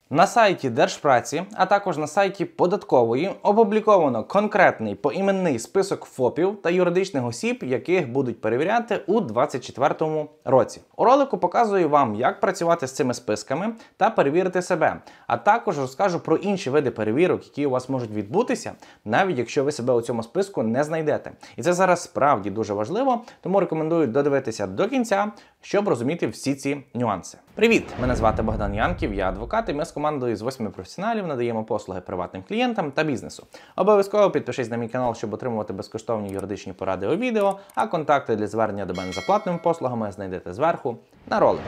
На сайті Держпраці, а також на сайті Податкової опубліковано конкретний поіменний список ФОПів та юридичних осіб, яких будуть перевіряти у 2024 році. У ролику показую вам, як працювати з цими списками та перевірити себе, а також розкажу про інші види перевірок, які у вас можуть відбутися, навіть якщо ви себе у цьому списку не знайдете. І це зараз справді дуже важливо, тому рекомендую додивитися до кінця, щоб розуміти всі ці нюанси. Привіт! Мене звати Богдан Янків, я адвокат, і ми з командою з 8 професіоналів надаємо послуги приватним клієнтам та бізнесу. Обов'язково підпишись на мій канал, щоб отримувати безкоштовні юридичні поради у відео, а контакти для звернення до мене за платними послугами знайдете зверху на ролику.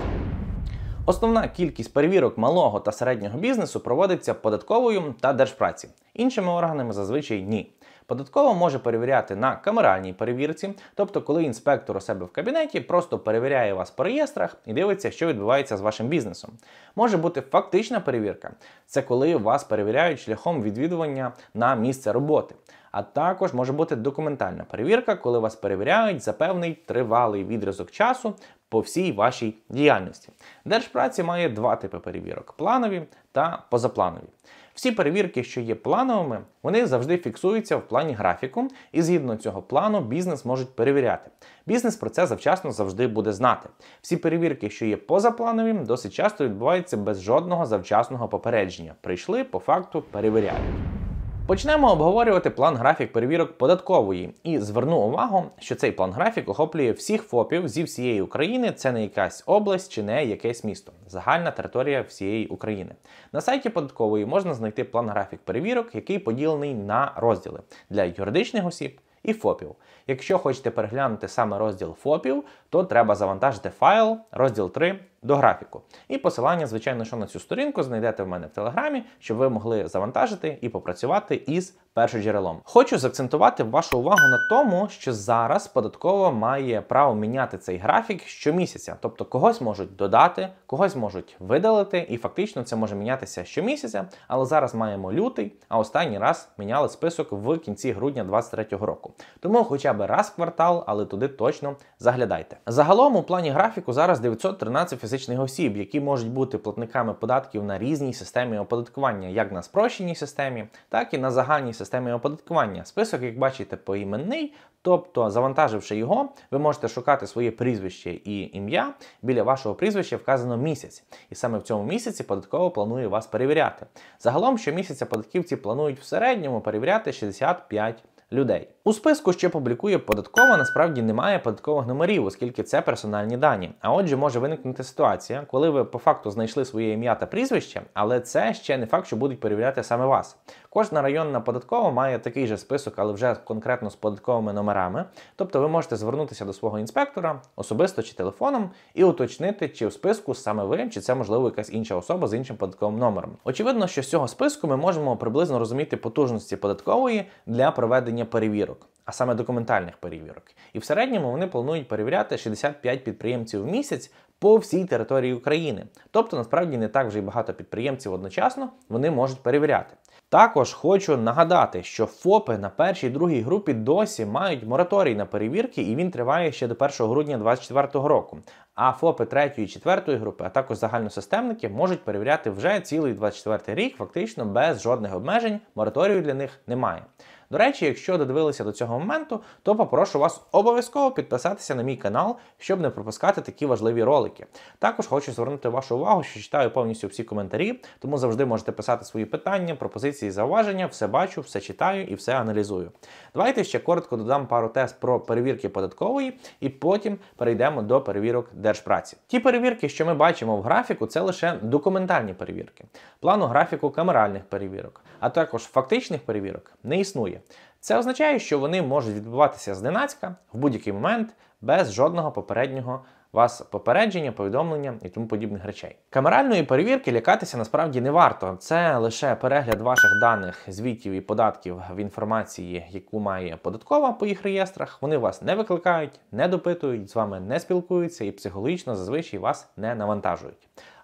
Основна кількість перевірок малого та середнього бізнесу проводиться Податковою та Держпраці. Іншими органами зазвичай ні. Податкова може перевіряти на камеральній перевірці, тобто коли інспектор у себе в кабінеті просто перевіряє вас по реєстрах і дивиться, що відбувається з вашим бізнесом. Може бути фактична перевірка – це коли вас перевіряють шляхом відвідування на місце роботи. А також може бути документальна перевірка, коли вас перевіряють за певний тривалий відрізок часу по всій вашій діяльності. Держпраці має два типи перевірок – планові та позапланові. Всі перевірки, що є плановими, вони завжди фіксуються в плані графіку, і згідно цього плану бізнес можуть перевіряти. Бізнес про це завчасно завжди буде знати. Всі перевірки, що є позапланові, досить часто відбуваються без жодного завчасного попередження. Прийшли, по факту перевіряють. Почнемо обговорювати план-графік перевірок податкової. І зверну увагу, що цей план-графік охоплює всіх ФОПів зі всієї України, це не якась область чи не якесь місто. Загальна територія всієї України. На сайті податкової можна знайти план-графік перевірок, який поділений на розділи для юридичних осіб і ФОПів. Якщо хочете переглянути саме розділ ФОПів, то треба завантажити файл, розділ 3, до графіку. І посилання, звичайно, що на цю сторінку знайдете в мене в Телеграмі, щоб ви могли завантажити і попрацювати із першоджерелом. Хочу заакцентувати вашу увагу на тому, що зараз податкова має право міняти цей графік щомісяця. Тобто когось можуть додати, когось можуть видалити, і фактично це може мінятися щомісяця, але зараз маємо лютий, а останній раз міняли список в кінці грудня 2023 року. Тому хоча б раз в квартал, але туди точно заглядайте. Загалом у плані графіку зараз 913 фізичних осіб, які можуть бути платниками податків на різній системі оподаткування, як на спрощеній системі, так і на загальній системі оподаткування. Список, як бачите, поіменний, тобто, завантаживши його, ви можете шукати своє прізвище і ім'я. Біля вашого прізвища вказано місяць. І саме в цьому місяці податкова планує вас перевіряти. Загалом щомісяця податківці планують в середньому перевіряти 65 людей. У списку, що публікує податкова, насправді немає податкових номерів, оскільки це персональні дані. А отже, може виникнути ситуація, коли ви по факту знайшли своє ім'я та прізвище, але це ще не факт, що будуть перевіряти саме вас. Кожна районна податкова має такий же список, але вже конкретно з податковими номерами. Тобто ви можете звернутися до свого інспектора, особисто чи телефоном, і уточнити, чи в списку саме ви, чи це, можливо, якась інша особа з іншим податковим номером. Очевидно, що з цього списку ми можемо приблизно розуміти потужності податкової для проведення перевірок, а саме документальних перевірок. І в середньому вони планують перевіряти 65 підприємців в місяць по всій території України. Тобто, насправді, не так вже й багато підприємців одночасно вони можуть перевіряти. Також хочу нагадати, що ФОПи на першій і другій групі досі мають мораторій на перевірки, і він триває ще до 1 грудня 2024 року. А ФОПи 3-ї і 4-ї групи, а також загальносистемники можуть перевіряти вже цілий 2024 рік, фактично без жодних обмежень, мораторію для них немає. До речі, якщо додивилися до цього моменту, то попрошу вас обов'язково підписатися на мій канал, щоб не пропускати такі важливі ролики. Також хочу звернути вашу увагу, що читаю повністю всі коментарі, тому завжди можете писати свої питання, пропозиції, зауваження, все бачу, все читаю і все аналізую. Давайте ще коротко додам пару тез про перевірки податкової і потім перейдемо до перевірок Держпраці. Ті перевірки, що ми бачимо в графіку, це лише документальні перевірки. Плану графіку камеральних перевірок, а також фактичних перевірок не існує. Це означає, що вони можуть відбуватися зненацька, в будь-який момент, без жодного попереднього вас попередження, повідомлення і тому подібних речей. Камеральної перевірки лякатися насправді не варто. Це лише перегляд ваших даних, звітів і податків в інформації, яку має податкова по їх реєстрах. Вони вас не викликають, не допитують, з вами не спілкуються і психологічно зазвичай вас не навантажують.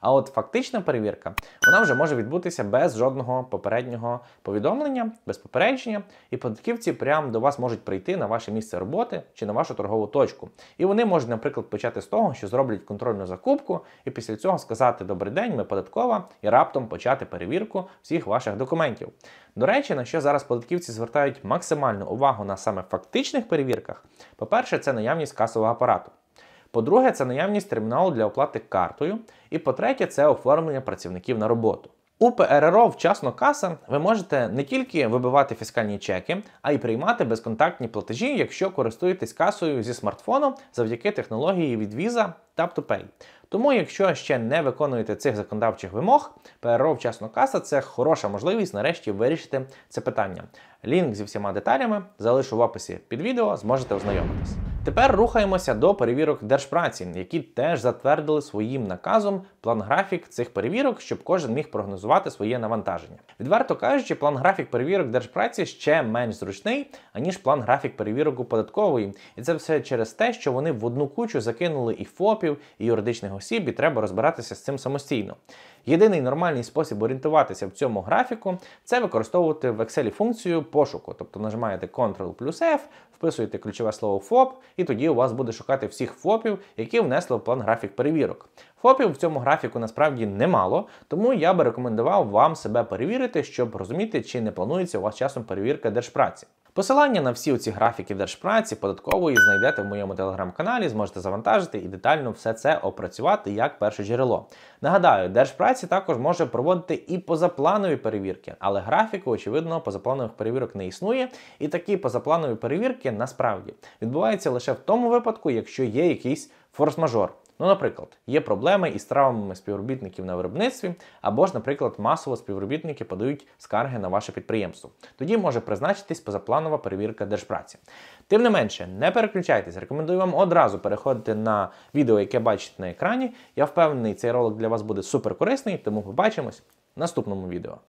А от фактична перевірка, вона вже може відбутися без жодного попереднього повідомлення, без попередження, і податківці прямо до вас можуть прийти на ваше місце роботи чи на вашу торгову точку. І вони можуть, наприклад, почати з того, що зроблять контрольну закупку, і після цього сказати «Добрий день, ми податкова», і раптом почати перевірку всіх ваших документів. До речі, на що зараз податківці звертають максимальну увагу на саме фактичних перевірках, по-перше, це наявність касового апарату. По-друге, це наявність терміналу для оплати картою. І по-третє, це оформлення працівників на роботу. У ПРРО «Вчасно каса» ви можете не тільки вибивати фіскальні чеки, а й приймати безконтактні платежі, якщо користуєтесь касою зі смартфону завдяки технології від Visa Tap to Pay. Тому, якщо ще не виконуєте цих законодавчих вимог, ПРРО «Вчасно каса» – це хороша можливість нарешті вирішити це питання. Лінк зі всіма деталями залишу в описі під відео, зможете ознайомитись. Тепер рухаємося до перевірок Держпраці, які теж затвердили своїм наказом план-графік цих перевірок, щоб кожен міг прогнозувати своє навантаження. Відверто кажучи, план-графік перевірок Держпраці ще менш зручний, аніж план-графік перевірок у податкової. І це все через те, що вони в одну кучу закинули і ФОПів, і юридичних осіб, і треба розбиратися з цим самостійно. Єдиний нормальний спосіб орієнтуватися в цьому графіку – це використовувати в Excel функцію пошуку. Тобто нажимаєте Ctrl плюс F, вписуєте ключове слово ФОП, і тоді у вас буде шукати всіх ФОПів, які внесли в план графік перевірок. ФОПів в цьому графіку насправді немало, тому я би рекомендував вам себе перевірити, щоб розуміти, чи не планується у вас часом перевірка Держпраці. Посилання на всі ці графіки Держпраці, податкової знайдете в моєму телеграм-каналі, зможете завантажити і детально все це опрацювати як перше джерело. Нагадаю, Держпраці також може проводити і позапланові перевірки, але графіку, очевидно, позапланових перевірок не існує, і такі позапланові перевірки насправді відбуваються лише в тому випадку, якщо є якийсь форс-мажор. Ну, наприклад, є проблеми із травмами співробітників на виробництві, або ж, наприклад, масово співробітники подають скарги на ваше підприємство. Тоді може призначитись позапланова перевірка Держпраці. Тим не менше, не переключайтесь, рекомендую вам одразу переходити на відео, яке бачите на екрані. Я впевнений, цей ролик для вас буде суперкорисний, тому побачимось в наступному відео.